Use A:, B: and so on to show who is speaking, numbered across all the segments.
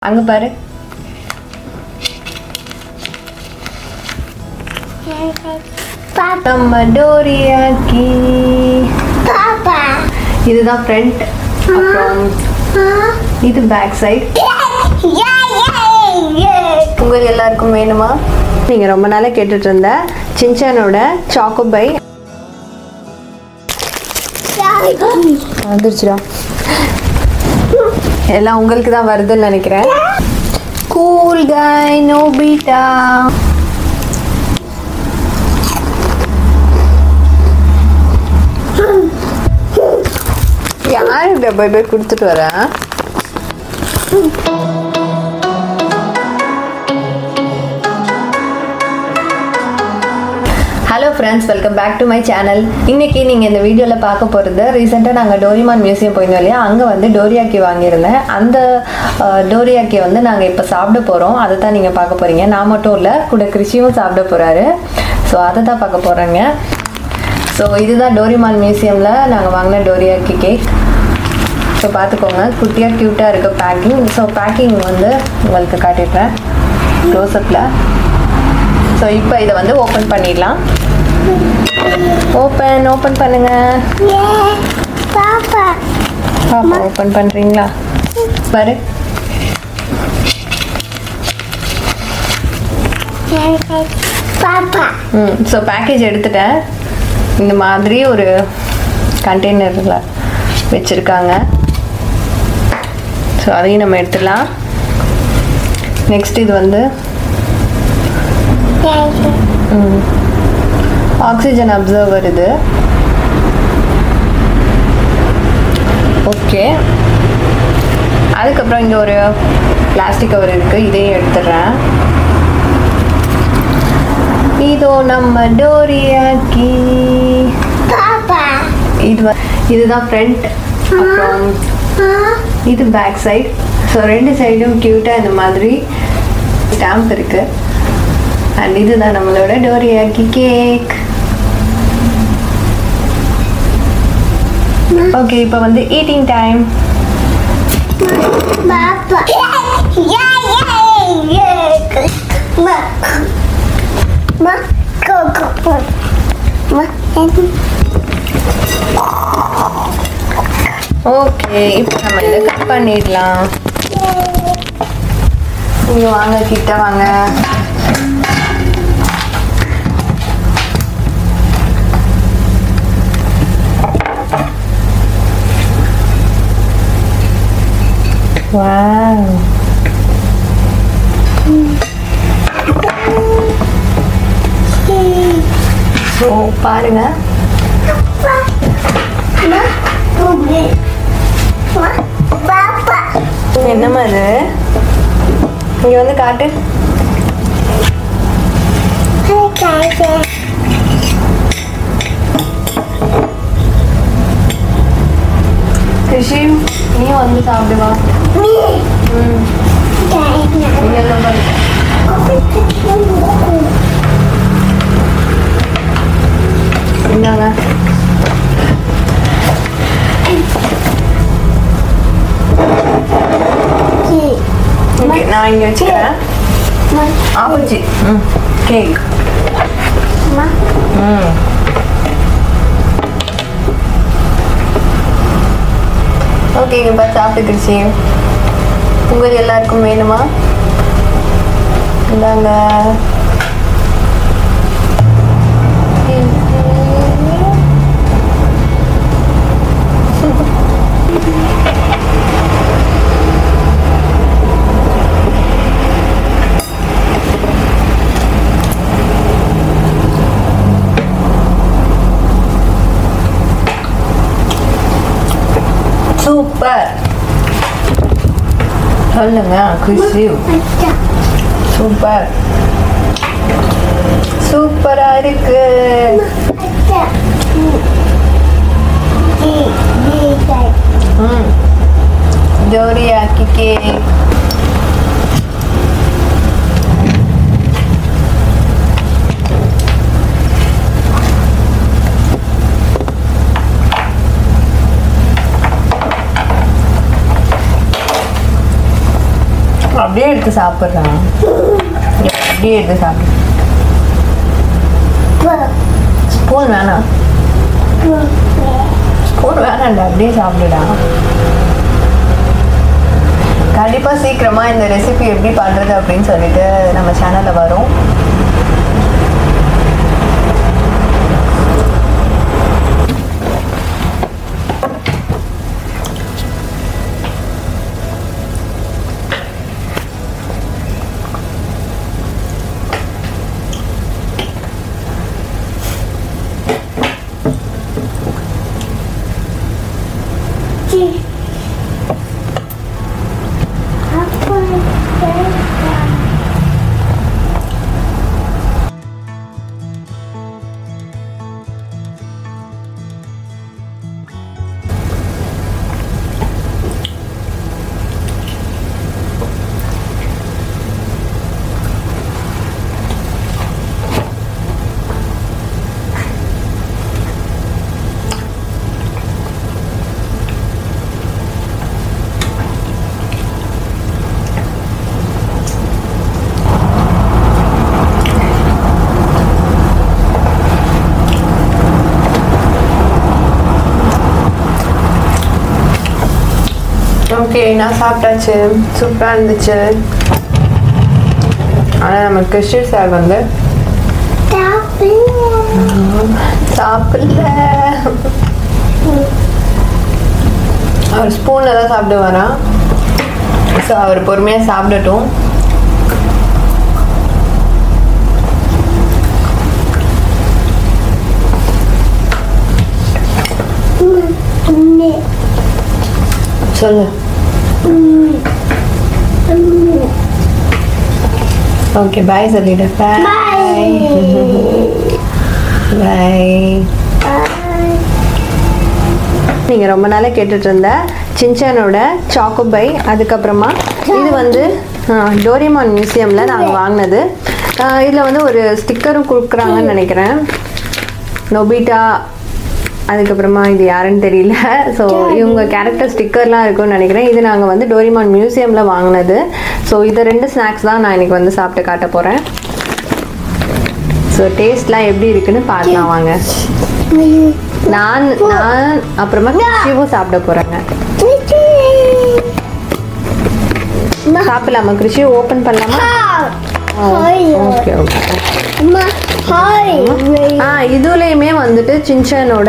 A: அங்க பாரு. நம்ம டோரியாக்கி.
B: பாப்பா.
A: இதுதான் ஃப்ரண்ட். அப்புறம் இது பேக் சைடு. உங்களுக்கு எல்லாருக்கும் வேணுமா? நீங்க ரொம்ப நாளா கேட்டுட்டு இருந்த சின்சானோட சாக்கோபை வந்துருச்சுடா. எல்லாம் உங்களுக்கு தான் வருதுன்னு நினைக்கிறேன். கூல் காய் நோபிட்டா. யாரு பை பை கொடுத்துட்டு வரேன். Hello friends, welcome back to my channel. இன்றைக்கி நீங்கள் இந்த வீடியோவில் பார்க்க போகிறது, ரீசெண்டாக நாங்கள் டோரிமான் மியூசியம் போயிருந்தோம் இல்லையா, அங்கே வந்து டோரியாக்கி வாங்கியிருந்தேன். அந்த டோரியாக்கி வந்து நாங்கள் இப்போ சாப்பிட போகிறோம். அதை தான் நீங்கள் பார்க்க போகிறீங்க. நான் மட்டும் இல்லை, கூட கிருஷியும் சாப்பிட போகிறாரு. ஸோ அதை தான் பார்க்க போகிறேங்க. ஸோ இதுதான் டோரிமான் மியூசியமில் நாங்கள் வாங்கின டோரியாக்கி கேக். ஸோ பார்த்துக்கோங்க, குட்டியாக க்யூட்டாக இருக்குது பேக்கிங். ஸோ பேக்கிங் வந்து உங்களுக்கு காட்டிடுறேன் க்ளோஸ்அப்பில். ஸோ இப்போ இதை வந்து ஓப்பன் பண்ணிடலாம். ஓப்பன் பண்ணுங்க.
B: பாப்பா
A: ஓப்பன் பண்ணுறீங்களா? பாரு.
B: பாப்பா.
A: ஸோ பேக்கேஜ் எடுத்துட்டேன். இந்த மாதிரி ஒரு கண்டெய்னரில் வச்சுருக்காங்க. ஸோ அதையும் நம்ம எடுத்துடலாம். நெக்ஸ்ட் இது வந்து ஆக்சிஜன் அப்சர்வர். இது ஓகே. அதுக்கப்புறம் இங்கே ஒரு பிளாஸ்டிக் கவர் இருக்குது, இதையும் எடுத்துடுறேன். இதோ நம்ம டோரியாக்கி. இதுதான் ஃப்ரண்ட். அப்புறம் இது பேக் சைடு. ஸோ ரெண்டு சைடும் க்யூட்டாக இந்த மாதிரி ஸ்டாம்ப் இருக்குது. அண்ட் இதுதான் நம்மளோட டோரியாக்கி கேக். ஓகே, இப்போ வந்து ஈட்டிங் டைம். ஓகே, இப்போ நம்ம இதை கட் பண்ணிடலாம். இங்கே வாங்க, கிட்ட வாங்க. Wow. So பாருங்க. என்னம்மா இது? இங்க வந்து காட்டு. கிருஷி, நீ வந்து சாப்பிடுவா. என்னங்க நான் இங்க வச்சுக்கிறேன். ஆப்போச்சி கேக். ஓகே, இங்கே பார்த்து சாப்பிட்டுருச்சு. உங்களுக்கு எல்லாருக்கும் வேணுமா? இந்தாங்க. சூப்பர். சொல்லுங்க குஷி. சூப்பர், சூப்பரா இருக்கு. Dorayaki cake. அப்படியே எடுத்து சாப்பிட்றான். அப்படியே எடுத்து சாப்பிடு. ஸ்பூன் வேணாம், ஸ்பூன் வேணாண்டா, அப்படியே சாப்பிடுடா. கண்டிப்பாக சீக்கிரமாக இந்த ரெசிபி எப்படி பண்ணுறது அப்படின்னு சொல்லிட்டு நம்ம சேனலில் வரும். ஓகே, நான் சாப்பிட்டாச்சு. சூப்பராக இருந்துச்சு. ஆனால் நம்ம கிறிஸ்டி சார் வந்து சாப்பிடல. அவர் ஸ்பூனில் தான் சாப்பிட்டு வரான். ஸோ அவர் பொறுமையாக சாப்பிடட்டும். சொல்லு. ஓகே, பாய் சொல்லிடு. பாய் பாய். நீங்கள் ரொம்ப நாளாக கேட்டுட்டு இருந்த சின்சானோட சாக்கோபை, அதுக்கப்புறமா இது வந்து டோரேமான் மியூசியமில் நாங்கள் வாங்கினது. இதில் வந்து ஒரு ஸ்டிக்கரும் கொடுக்குறாங்கன்னு நினைக்கிறேன். நொபிட்டா, அதுக்கப்புறமா இது யாருன்னு தெரியல. ஸோ இவங்க கேரக்டர் ஸ்டிக்கர்லாம் இருக்குன்னு நினைக்கிறேன். இது நாங்கள் வந்து டோரேமான் மியூசியமில் வாங்கினது. ஸோ இதை 2 ஸ்நாக்ஸ் தான் நான் இன்றைக்கி வந்து சாப்பிட்டு காட்ட போகிறேன். ஸோ டேஸ்ட்லாம் எப்படி இருக்குன்னு பார்க்கலாம் வாங்க. நான் அப்புறமா கிருஷிவும் சாப்பிட போகிறேங்க. சாப்பிடலாமா கிருஷி? ஓப்பன் பண்ணலாமா? Okay okay. இதுலயுமே வந்துட்டு சின்சானோட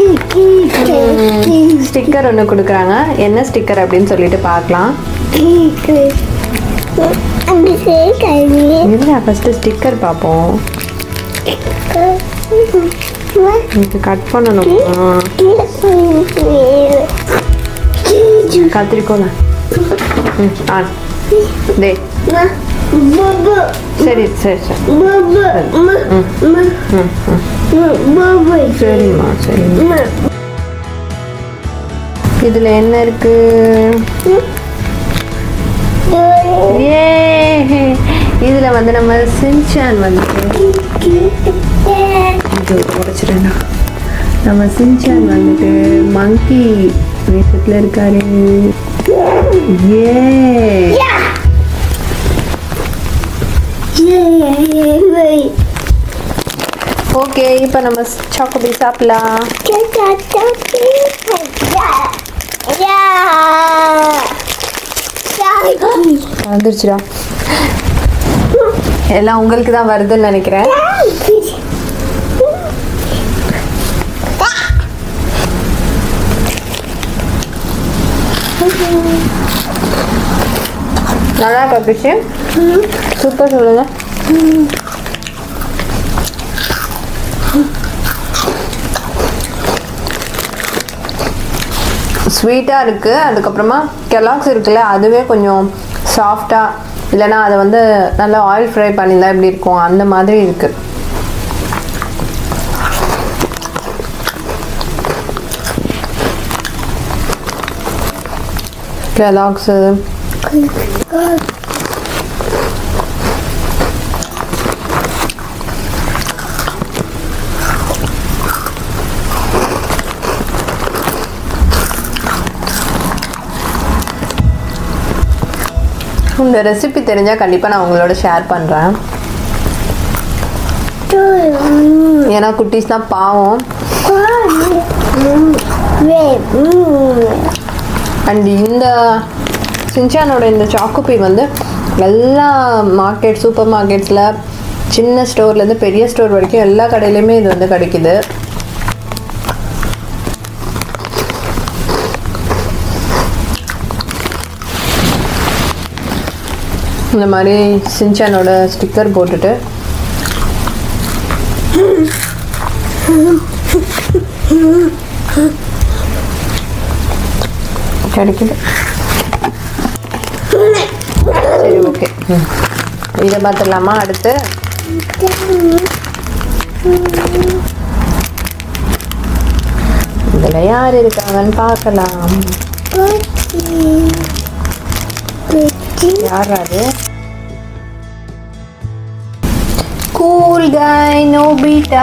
A: ஸ்டிக்கர் ஒன்று கொடுக்குறாங்க. என்ன ஸ்டிக்கர் அப்படின்னு சொல்லிட்டு பார்க்கலாம். ஃபர்ஸ்ட் ஸ்டிக்கர் பார்ப்போம். கட் பண்ணணும். கத்திரிக்கோல டே. சரி சரி சரி சரிம்மா சரிம்மா. இதுல என்ன இருக்கு? இதுல வந்து நம்ம சின்சான் வந்துட்டு உடைச்சிடனா. நம்ம சின்சான் வந்துட்டு மங்கி வேஷத்துல இருக்காரு. ஓகே, இப்போ நம்ம சாக்கோபி சாப்பிடலாம். வந்துருச்சுடா. எல்லாம் உங்களுக்கு தான் வருதுன்னு நினைக்கிறேன். நல்லா இருக்கா கிருஷி? சூப்பர் சொல்லுங்க. ஸ்வீட்டாக இருக்குது. அதுக்கப்புறமா கெலாக்ஸ் இருக்குல்ல, அதுவே கொஞ்சம் சாஃப்டாக, இல்லைனா அதை வந்து நல்லா ஆயில் ஃப்ரை பண்ணியிருந்தா எப்படி இருக்கும் அந்த மாதிரி இருக்குது. கெலாக்ஸு இந்த ரெசிபி தெரிஞ்சால் கண்டிப்பாக நான் உங்களோட ஷேர் பண்ணுறேன். ஏன்னா குட்டீஸ் தான் பாவம். அண்ட் இந்த சின்சானோட இந்த சாக்கோபி வந்து எல்லா மார்க்கெட் சூப்பர் மார்க்கெட்ஸில் சின்ன ஸ்டோர்லேருந்து பெரிய ஸ்டோர் வரைக்கும் எல்லா கடையிலையுமே இது வந்து கிடைக்குது. இந்த மாதிரி சின்சானோட ஸ்டிக்கர் போட்டுட்டு கிடைக்குது. சரி, ஓகே. இதை பார்த்துடலாமா? அடுத்து இதில் யார் இருக்காங்கன்னு பார்க்கலாம். யார் அது? Cool guy Nobita.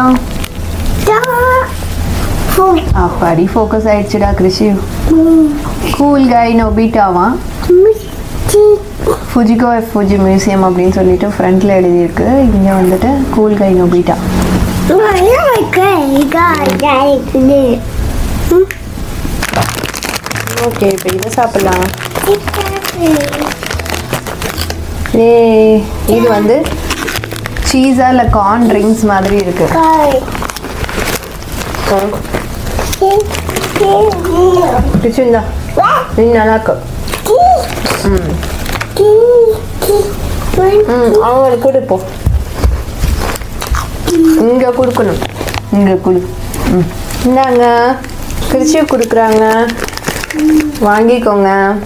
A: அப்படி ஃபோக்கஸ் ஆயிடுச்சுடா கிருஷி. கூல் கை நோபிட்டாவா? ஃபுஜிகோ ஃபுஜி மியூசியம் அப்படின்னு சொல்லிட்டு ஃப்ரண்ட்ல எழுதியிருக்கு. இங்கே வந்துட்டு கூல் கை நோபிட்டா. ஓகே, இப்போ இதை சாப்பிடலாம். இது வந்து சீஸா இல்லை கார்ன் ட்ரிங்க்ஸ் மாதிரி இருக்கு. பிடிச்சிருந்தா நல்லா இருக்கு. அவங்களுக்கு கொடுப்போம். இங்கே கொடுக்கணும். இங்கே கொடு. இந்தாங்க பிரிச்சு கொடுக்குறாங்க, வாங்கிக்கோங்க.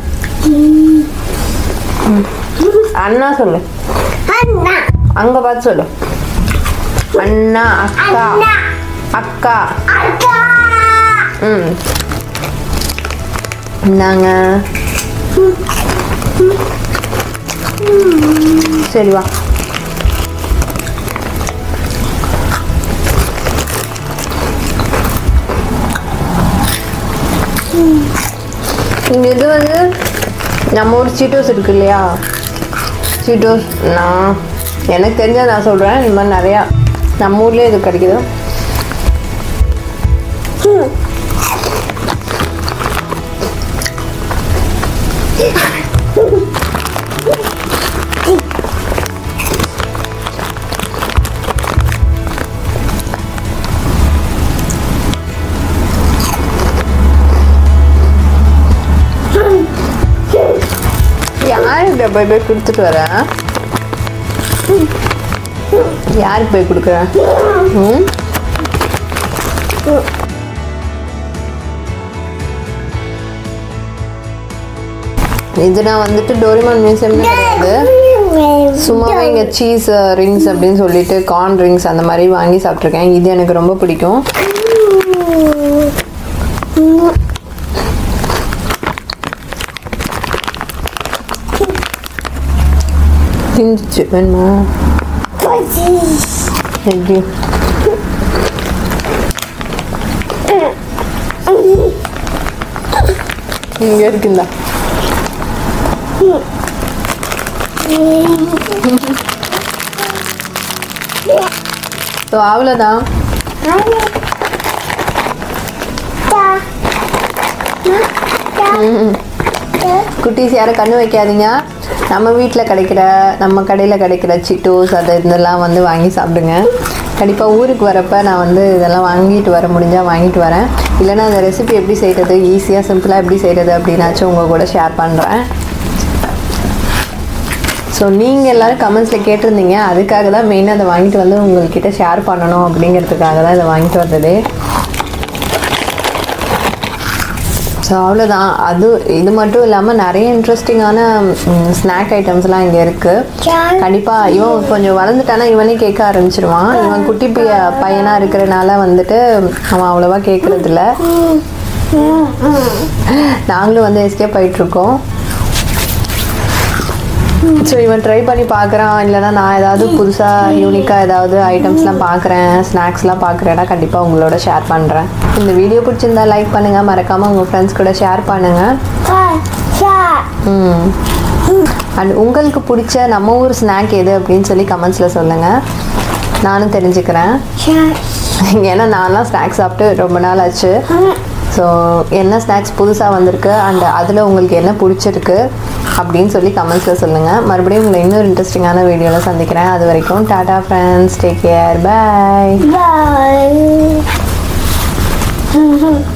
A: அண்ணா சொல்லு. அங்க பார்த்து சொல்லு. அண்ணா, அக்கா, அக்கா. இந்தாங்க. சரி வா. இது வந்து நம்ம ஒரு சீட்டோஸ் இருக்கு இல்லையா, சீட்டோஸ். நான் எனக்கு தெரிஞ்ச நான் சொல்கிறேன். இந்த மாதிரி நிறையா நம்ம ஊர்லேயே இது கிடைக்குது. யாருக்கு போய் போய் கொடுத்துட்டு வரேன்? யாருக்கு போய் கொடுக்குறேன்? இது நான் வந்துட்டு டோரிமான் மியூசியம் கிடையாது, சும்மாவே இங்கே சீஸ் ரிங்ஸ் அப்படின்னு சொல்லிட்டு கார்ன் ரிங்ஸ் அந்த மாதிரி வாங்கி சாப்பிட்ருக்கேன். இது எனக்கு ரொம்ப பிடிக்கும். பிஞ்சிச்சு வேணுமா? எப்படி இங்கே இருக்குங்களா? ஸோ அவ்வளோதான். குட்டீஸ் யாரும் கண்ணு வைக்காதீங்க. நம்ம வீட்டில் கிடைக்கிற, நம்ம கடையில் கிடைக்கிற சிட்டோஸ் அது இதெல்லாம் வந்து வாங்கி சாப்பிடுங்க. கண்டிப்பாக ஊருக்கு வரப்போ நான் வந்து இதெல்லாம் வாங்கிட்டு வர முடிஞ்சால் வாங்கிட்டு வரேன். இல்லைனா அந்த ரெசிபி எப்படி செய்கிறது, ஈஸியாக சிம்பிளாக எப்படி செய்கிறது அப்படின்னாச்சும் உங்கள் கூட ஷேர் பண்ணுறேன். ஸோ நீங்கள் எல்லோரும் கமெண்ட்ஸில் கேட்டிருந்தீங்க, அதுக்காக தான் மெயினாக அதை வாங்கிட்டு வந்து உங்கள்கிட்ட ஷேர் பண்ணணும் அப்படிங்கிறதுக்காக தான் இதை வாங்கிட்டு வந்தது. ஸோ அவ்வளோதான். அது இது மட்டும் இல்லாமல் நிறைய இன்ட்ரெஸ்டிங்கான ஸ்நாக் ஐட்டம்ஸ்லாம் இங்கே இருக்குது. கண்டிப்பாக இவன் கொஞ்சம் வளர்ந்துட்டானா இவனே கேட்க ஆரம்பிச்சிருவான். இவன் குட்டி பையனாக இருக்கிறனால வந்துட்டு அவன் அவ்வளோவா கேட்குறதில்ல. நாங்களும் வந்து எஸ்கேப் ஆகிட்ருக்கோம். ஸோ இவன் ட்ரை பண்ணி பார்க்குறான். இல்லைனா நான் ஏதாவது புதுசாக யூனிக்காக ஏதாவது ஐட்டம்ஸ்லாம் பார்க்குறேன், ஸ்நாக்ஸ்லாம் பார்க்குறேன்னா கண்டிப்பாக உங்களோட ஷேர் பண்ணுறேன். இந்த வீடியோ பிடிச்சிருந்தா லைக் பண்ணுங்கள், மறக்காமல் உங்கள் ஃப்ரெண்ட்ஸ் கூட ஷேர் பண்ணுங்கள். அண்ட் உங்களுக்கு பிடிச்ச நம்ம ஊர் ஸ்நாக் எது அப்படின்னு சொல்லி கமெண்ட்ஸில் சொல்லுங்கள், நானும் தெரிஞ்சுக்கிறேன். ஏன்னா நான்லாம் ஸ்நாக்ஸ் சாப்பிட்டு ரொம்ப நாள் ஆச்சு. ஸோ என்ன ஸ்நாக்ஸ் புதுசாக வந்திருக்கு அண்ட் அதில் உங்களுக்கு என்ன பிடிச்சிருக்கு அப்படின்னு சொல்லி கமெண்ட்ஸில் சொல்லுங்கள். மறுபடியும் உங்களை இன்னொரு இன்ட்ரெஸ்டிங்கான வீடியோவில் சந்திக்கிறேன். அது வரைக்கும் டாடா ஃப்ரெண்ட்ஸ், டேக் கேர், பாய்.